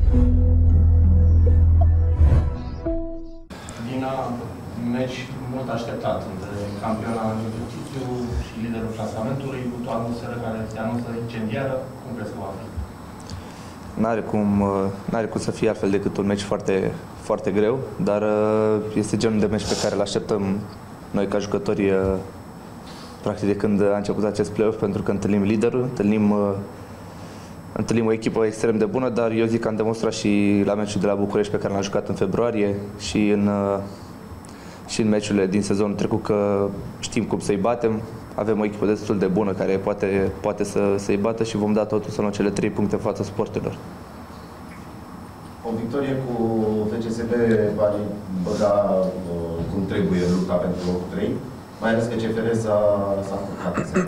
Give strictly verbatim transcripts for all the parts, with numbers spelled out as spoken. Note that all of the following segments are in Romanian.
Dina, meci mult așteptat între campiona în exercițiu și liderul clasamentului, cu o atmosferă care se anunță incendiară. Cum crezi că va fi? N-are cum, n-are cum să fie altfel decât un meci foarte, foarte greu, dar este genul de meci pe care îl așteptăm noi ca jucători practic de când a început acest play-off, pentru că întâlnim liderul, întâlnim, întâlnim o echipă extrem de bună, dar eu zic că am demonstrat și la meciul de la București pe care l-am jucat în februarie și în, și în meciurile din sezonul trecut că știm cum să-i batem. Avem o echipă destul de bună care poate, poate să, să-i bată și vom da totul să luăm cele trei puncte în fața Sportelor. O victorie cu F C S B va băga cum trebuie lupta pentru locul trei, mai ales că C F R s-a încurcat.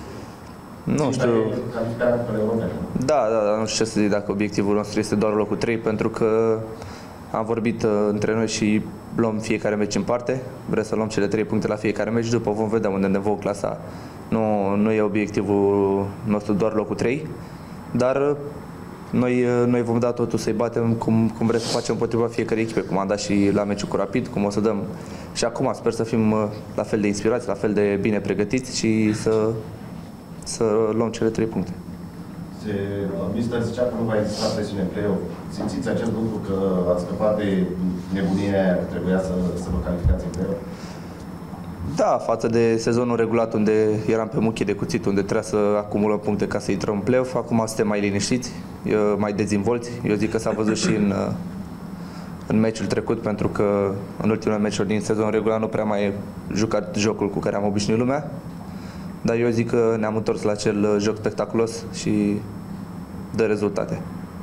Nu știu. Calificarea pentru europene. Da, da, da, nu știu ce să zic dacă obiectivul nostru este doar locul trei, pentru că am vorbit uh, între noi și luăm fiecare meci în parte. Vrem să luăm cele trei puncte la fiecare meci, după vom vedea unde ne vom clasa. Nu, nu e obiectivul nostru doar locul trei, dar uh, noi, uh, noi vom da totul să-i batem cum, cum vrem să facem împotriva fiecare echipe, cum am dat și la meciul cu Rapid, cum o să dăm și acum. Sper să fim uh, la fel de inspirați, la fel de bine pregătiți și să, să luăm cele trei puncte. Mister zicea că nu va exista presiune în play-off. Simțiți acest lucru că ați scăpat de nebunia aia că trebuia să, să vă calificați în play-off? Da, față de sezonul regulat unde eram pe muchie de cuțit, unde trebuia să acumulăm puncte ca să intrăm în play-off, acum suntem mai liniștiți, mai dezvolți. Eu zic că s-a văzut și în, în meciul trecut, pentru că în ultimele meciuri din sezonul regulat nu prea mai jucat jocul cu care am obișnuit lumea. Dar eu zic că ne-am întors la acel joc spectaculos și dă rezultate.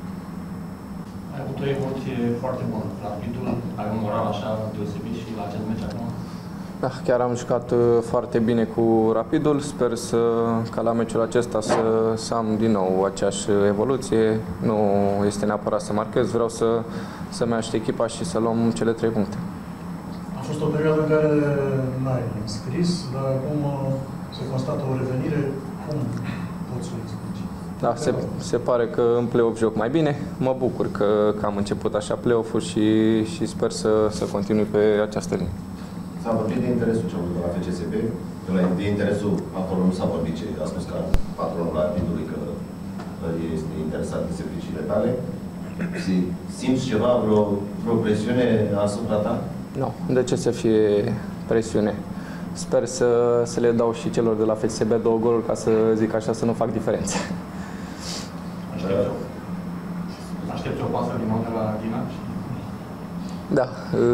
Ai avut o evoluție foarte bună. Rapidul are un moral așa deosebit și la acest meci acum? Da, chiar am jucat foarte bine cu Rapidul. Sper să, ca la meciul acesta să, să am din nou aceeași evoluție. Nu este neapărat să marchez, vreau să, să-mi aștept echipa și să luăm cele trei puncte. A fost o perioadă în care n-ai înscris, dar acum se constată o revenire. Cum poți să o explici? Da, se, se pare că în play-off joc mai bine. Mă bucur că, că am început așa play-off-ul și, și sper să, să continui pe această linie. S-a vorbit de interesul celor de la F C S B. De interesul acolo nu s-a vorbit, ce a spus ca patronul Rapidului că este interesat de serviciile tale. Simți ceva, vreo, vreo presiune asupra ta? Nu, de ce să fie presiune? Sper să, să le dau și celor de la F C S B două goluri, ca să zic așa, să nu fac diferențe. Aștepți o, aștepți o pasă din nou de la Dina? Da,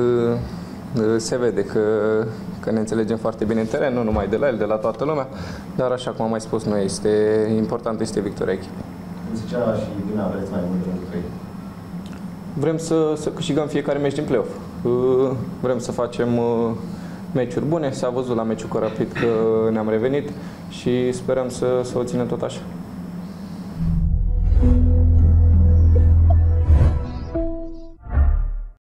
se vede că, că ne înțelegem foarte bine în teren, nu numai de la el, de la toată lumea, dar așa cum am mai spus, nu este important, este victoria echipei. Cum zicea și Dina, vreți mai mult de trei? Vrem să, să câștigăm fiecare meci din play-off. Vrem să facem meciuri bune, s-a văzut la meciul cu Rapid că ne-am revenit și sperăm să, să o ținem tot așa.